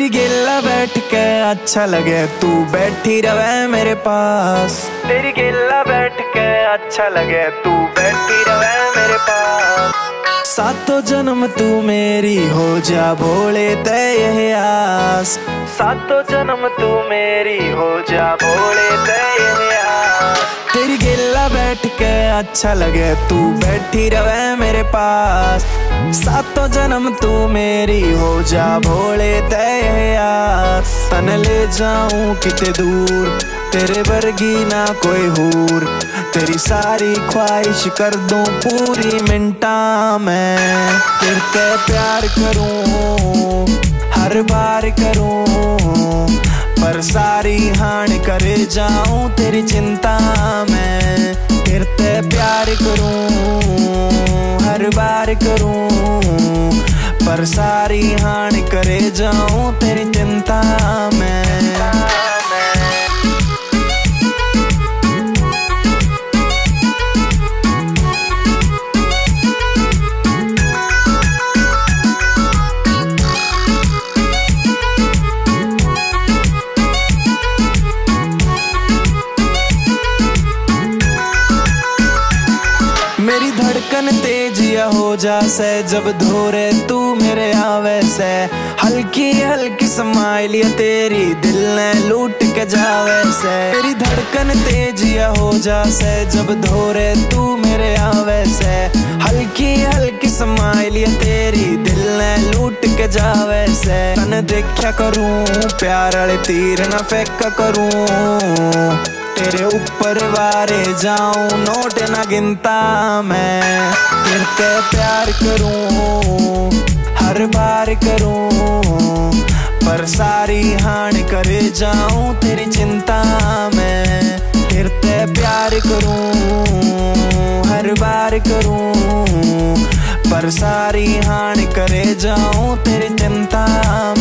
तेरी गेला बैठ के अच्छा लगे तू बैठी रवे मेरे पास। तेरी गेला बैठ के अच्छा लगे तू बैठी रवे मेरे पास। सातों जन्म तू मेरी हो जा भोले ते यह आस। सातों जन्म तू मेरी हो जा भोले ते यह आस। तेरी गेला बैठ के अच्छा लगे तू बैठी रवे मेरे पास। सातों जन्म तू मेरी हो जा भोले ते यह आस। तन ले जाऊं किते दूर तेरे वर्गी ना कोई हूर। तेरी सारी ख्वाहिश कर दूं पूरी मिनटा में। तेरे ते प्यार करूं हर बार करूं पर सारी हान करे जाऊं तेरी चिंता में। तेरे ते प्यार करूं हर बार करूं पर सारी हान करे जाऊं तेरी चिंता में। मेरी धड़कन तेजिया हो जा से जब धोरे तू मेरे आवे से। हल्की हल्की स्माइल ये तेरी दिल ने लूट के जावे से। मेरी धड़कन तेजिया हो जा से जब धोरे तू मेरे आवे से। हल्की हल्की स्माइल ये तेरी दिल ने लूट के जावे से। तन देखा करूं प्यार वाले तीर न फेंका करूं। तेरे ऊपर वारे जाऊं नोट ना गिनता मैं। तेरे ते प्यार करूं हर बार करूं पर सारी हान करे जाऊं तेरी चिंता में। तेरे ते प्यार करूं हर बार करूं पर सारी हान करे जाऊं तेरी चिंता